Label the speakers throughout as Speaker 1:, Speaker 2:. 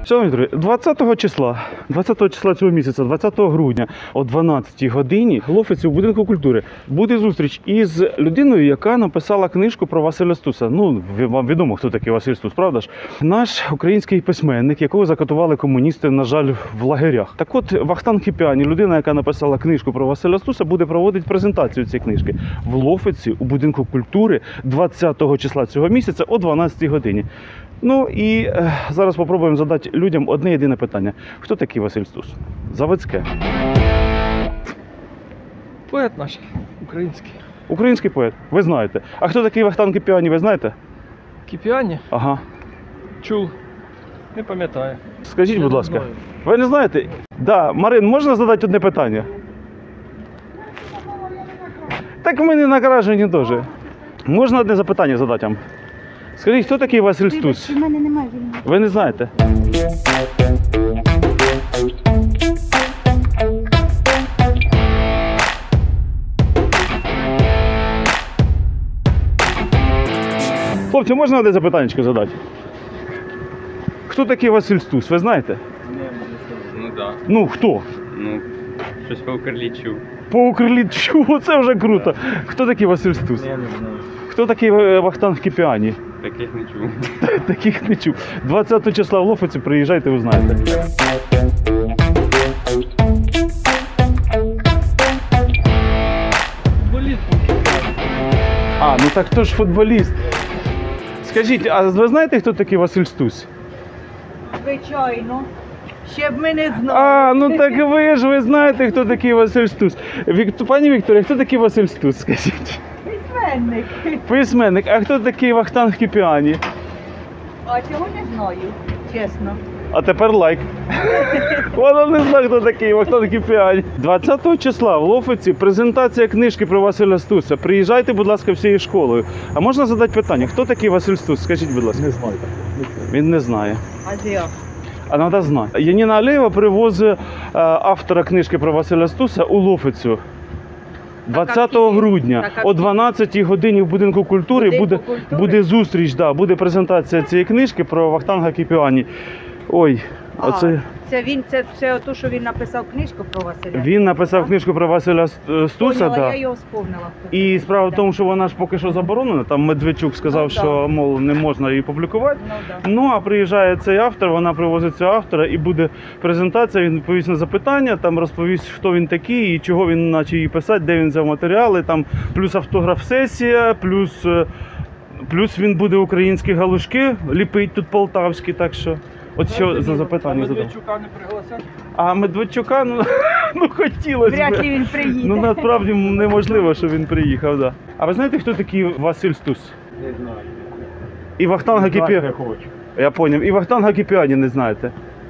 Speaker 1: Шановні друзі, 20 числа цього місяця, 20 грудня о 12 годині в Лофиці у будинку культури буде зустріч із людиною, яка написала книжку про Василя Стуса. Ну, вам відомо, хто такий Василь Стус, правда ж? Наш український письменник, якого закатували комуністи, на жаль, в лагерях. Так от, Вахтанг Кіпіані, людина, яка написала книжку про Василя Стуса, буде проводити презентацію цієї книжки в Лофиці у будинку культури 20 числа цього місяця о 12 годині. Ну і зараз спробуємо задати людям одне єдине питання. Хто такий Василь Стус? Заводське.
Speaker 2: Поет наш український.
Speaker 1: Український поет. Ви знаєте. А хто такий Вахтанг Кіпіані, ви знаєте?
Speaker 2: Кіпіані?
Speaker 1: Ага.
Speaker 2: Чув. Не пам'ятаю.
Speaker 1: Скажіть, будь ласка.
Speaker 2: Не знаю.
Speaker 1: Ви не знаєте? Да, Марин, можна задати одне питання? Так ми не накражені теж. Можна одне запитання задати вам? Скажіть, хто такий Василь Стус?
Speaker 3: У мене немає вільного.
Speaker 1: Ви не знаєте? Хлопці, можна одне запитання задати? Хто такий Василь Стус, ви знаєте?
Speaker 4: Ну да.
Speaker 1: Ну, хто?
Speaker 4: Ну, щось по Укрлічу.
Speaker 1: По Укрлічу, оце вже круто. Хто такий Василь Стус?
Speaker 2: Я не знаю.
Speaker 1: Хто такий Вахтанг Кіпіані?
Speaker 4: Таких не чув.
Speaker 1: Таких не чув. 20 числа в Лофиці приїжджайте, узнаєте.
Speaker 2: Футболіст.
Speaker 1: А, ну так хто ж футболіст? Скажіть, а ви знаєте, хто такий Василь Стус?
Speaker 3: Звичайно. Ще б ми не знали.
Speaker 1: А, ну так ви знаєте, хто такий Василь Стус. Пані Вікторія, хто такий Василь Стус, скажіть?
Speaker 3: Письменник.
Speaker 1: Письменник. А хто такий Вахтанг Кіпіані?
Speaker 3: А цього не знаю, чесно.
Speaker 1: А тепер лайк. Вона не знає, хто такий Вахтанг Кіпіані. 20 числа в Лофиці презентація книжки про Василя Стуса. Приїжджайте, будь ласка, всією школою. А можна задати питання, хто такий Василь Стус? Скажіть, будь ласка.
Speaker 2: Не знаю.
Speaker 1: Він не знає.
Speaker 3: А як?
Speaker 1: А треба знати. Яніна Алєєва привозить автора книжки про Василя Стуса у Лофицю. 20 грудня о 12 годині в будинку культури буде зустріч, да, буде презентація цієї книжки про Вахтанга Кіпіані. Ой, оце...
Speaker 3: Це то, що він написав книжку про Василя.
Speaker 1: Він написав книжку про Василя Стуса,
Speaker 3: Поняла,
Speaker 1: да.
Speaker 3: я його вспомнила.
Speaker 1: І справа в тому, що вона ж поки що заборонена, там Медведчук сказав,
Speaker 3: Ну, да.
Speaker 1: що, мов, не можна її публікувати.
Speaker 3: Ну, да.
Speaker 1: Ну, а приїжджає цей автор, вона привозить цього автора і буде презентація, він відповість на запитання, там розповість, хто він такий і чого він почав її писати, де він взяв матеріали, там плюс автограф-сесія, плюс він буде українські галушки ліпить тут полтавські, так що... От що за запитання задав.
Speaker 2: Медведчука не пригласять?
Speaker 1: А Медведчука, ну хотілося
Speaker 3: Вряд
Speaker 1: б.
Speaker 3: ли він приїде.
Speaker 1: Ну насправді неможливо, що він приїхав, да. А ви знаєте, хто такий Василь Стус?
Speaker 2: Не знаю.
Speaker 1: І Вахтанга Кіпіані. Я зрозумів. І Вахтанга Кіпіані не знаєте.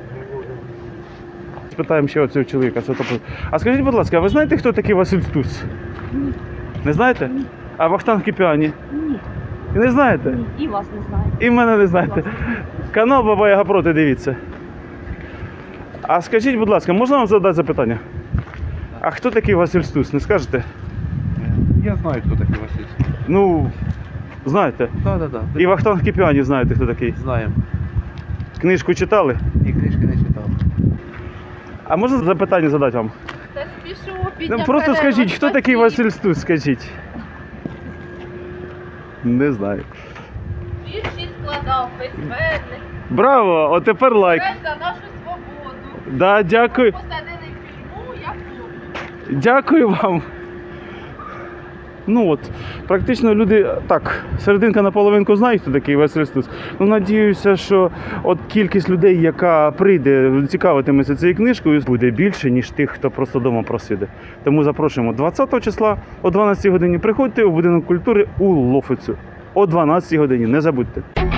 Speaker 1: Спитаємо ще оцього чоловіка. А скажіть, будь ласка, а ви знаєте, хто такий Василь Стус?
Speaker 3: Ні.
Speaker 1: Не знаєте?
Speaker 3: Ні.
Speaker 1: А Вахтанг Кіпіані?
Speaker 3: Ні.
Speaker 1: Не знаєте?
Speaker 3: Ні. І вас не знаю.
Speaker 1: І мене не знаєте. Канал Баба Яга проти, дивіться. А скажіть, будь ласка, можна вам задати запитання? А хто такий Василь Стус, не скажете?
Speaker 4: Я знаю, хто такий Василь Стус.
Speaker 1: Ну, знаєте.
Speaker 4: Так.
Speaker 1: І Вахтанг Кіпіані знаєте, хто такий?
Speaker 4: Знаємо.
Speaker 1: Книжку читали?
Speaker 4: І книжки не читав.
Speaker 1: А можна запитання задати вам?
Speaker 5: Та спішу,
Speaker 1: Ну,
Speaker 5: підня
Speaker 1: просто
Speaker 5: перерва,
Speaker 1: скажіть, хто такий
Speaker 5: спасибі.
Speaker 1: Василь Стус, скажіть? Не знаю.
Speaker 5: Вірші складав, письменник,
Speaker 1: Браво! От тепер лайк.
Speaker 5: борец за нашу свободу.
Speaker 1: Да, дякую.
Speaker 5: Посадили в тюрму, я хлоп.
Speaker 1: Дякую вам. Ну от, практично люди, так, серединка на половинку знають, хто такий Василь Стус. Ну, надіюся, що от кількість людей, яка прийде, цікавитиметься цією книжкою, буде більше, ніж тих, хто просто вдома просиде. Тому запрошуємо 20 числа о 12 годині. Приходьте у будинок культури у Лофицю. О 12 годині, не забудьте.